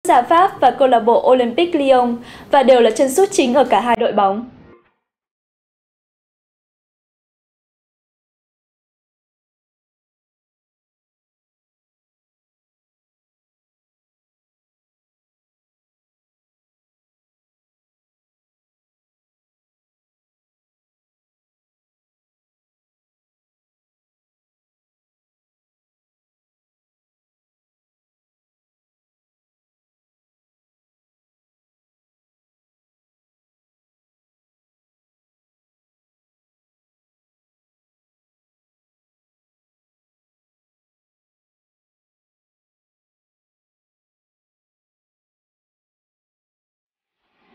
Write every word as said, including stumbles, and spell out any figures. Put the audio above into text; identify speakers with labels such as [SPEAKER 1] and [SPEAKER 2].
[SPEAKER 1] gia Pháp và câu lạc bộ Olympique Lyon và đều là chân sút chính ở cả hai đội bóng.